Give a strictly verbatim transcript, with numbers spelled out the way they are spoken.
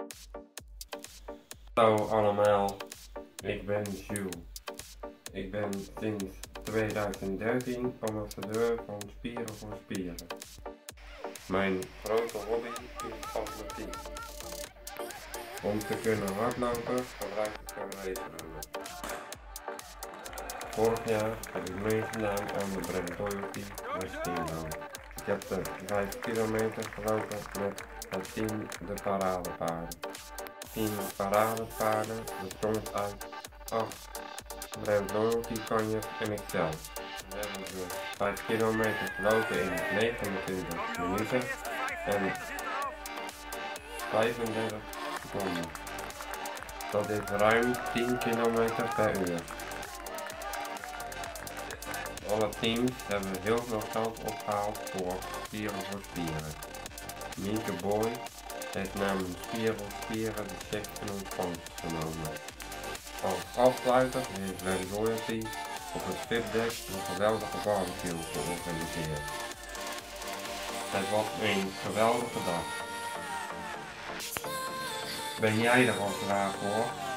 Hallo allemaal, ik ben Jules. Ik ben sinds tweeduizend dertien ambassadeur van Spieren voor Spieren. Mijn grote hobby is atletiek. Om te kunnen hardlopen gebruik ik een racerunner. Vorig jaar heb ik meegedaan aan de Bredloyalty Westingo. Ik heb de vijf kilometer gelopen met het team de paradepaarden. Team paradepaarden bestond uit acht Bredloyalty kanjers en ikzelf. We hebben de vijf kilometer gelopen in negenentwintig minuten en vijfendertig seconden. Dat is ruim tien kilometer per uur. Alle teams hebben heel veel geld opgehaald voor Spieren voor Spieren. Mieke Boy heeft namens Spieren voor Spieren de check in ontvangst genomen. Als afsluiter heeft Bredloyalty op het V I P-deck een geweldige barbecue georganiseerd. Het was een geweldige dag. Ben jij er al klaar voor?